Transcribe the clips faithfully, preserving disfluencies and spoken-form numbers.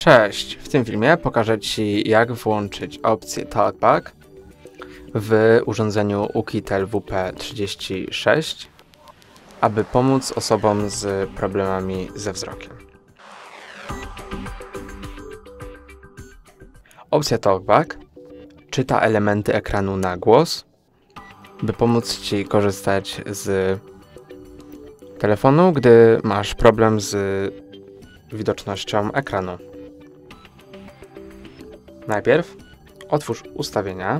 Cześć! W tym filmie pokażę Ci, jak włączyć opcję Talkback w urządzeniu UKITEL W P trzydzieści sześć, aby pomóc osobom z problemami ze wzrokiem. Opcja Talkback czyta elementy ekranu na głos, by pomóc Ci korzystać z telefonu, gdy masz problem z widocznością ekranu. Najpierw otwórz ustawienia,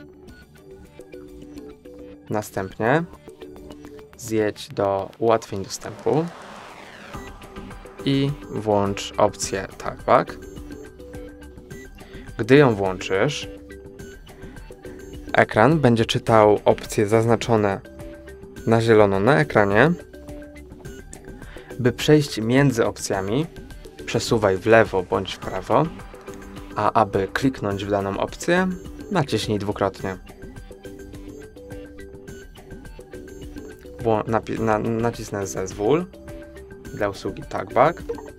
następnie zjedź do ułatwień dostępu i włącz opcję Talkback. Gdy ją włączysz, ekran będzie czytał opcje zaznaczone na zielono na ekranie. By przejść między opcjami, przesuwaj w lewo bądź w prawo, a aby kliknąć w daną opcję, naciśnij dwukrotnie. Napi na nacisnę zezwól dla usługi Talkback.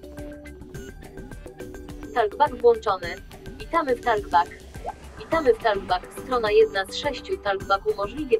Talkback włączony. Witamy w Talkback. Witamy w Talkback. Strona jedna z sześciu Talkback umożliwia.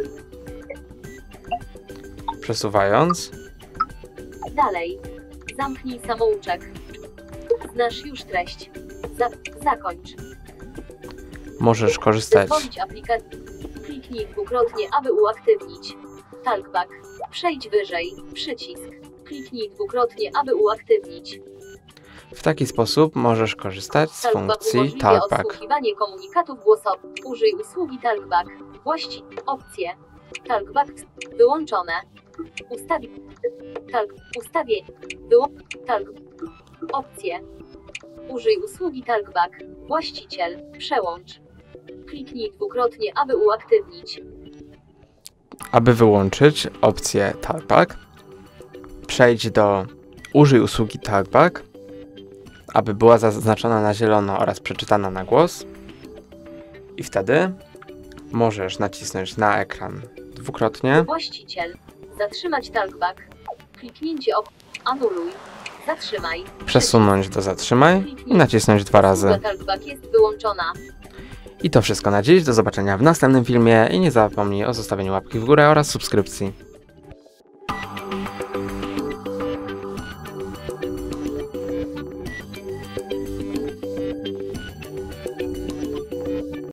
Przesuwając. Dalej. Zamknij samouczek. Znasz już treść. Za zakończ. Możesz korzystać. Wytworzyć aplikację. Kliknij dwukrotnie, aby uaktywnić Talkback. Przejdź wyżej. Przycisk. Kliknij dwukrotnie, aby uaktywnić. W taki sposób możesz korzystać z Talkback funkcji umożliwia Talkback. odsłuchiwanie komunikatów głosowych. Użyj usługi Talkback. Właści. Opcje. Talkback wyłączone. Ustawi. Talk. Ustawię. Wyłą. Talk. Opcje. Użyj usługi Talkback. Właściciel. Przełącz. Kliknij dwukrotnie, aby uaktywnić. Aby wyłączyć opcję Talkback, przejdź do Użyj usługi Talkback, aby była zaznaczona na zielono oraz przeczytana na głos. I wtedy możesz nacisnąć na ekran dwukrotnie. Właściciel. Zatrzymać Talkback. Kliknięcie ok. Anuluj. Zatrzymaj. Przesunąć do zatrzymaj i nacisnąć dwa razy. Usługa Talkback jest wyłączona. I to wszystko na dziś. Do zobaczenia w następnym filmie i nie zapomnij o zostawieniu łapki w górę oraz subskrypcji.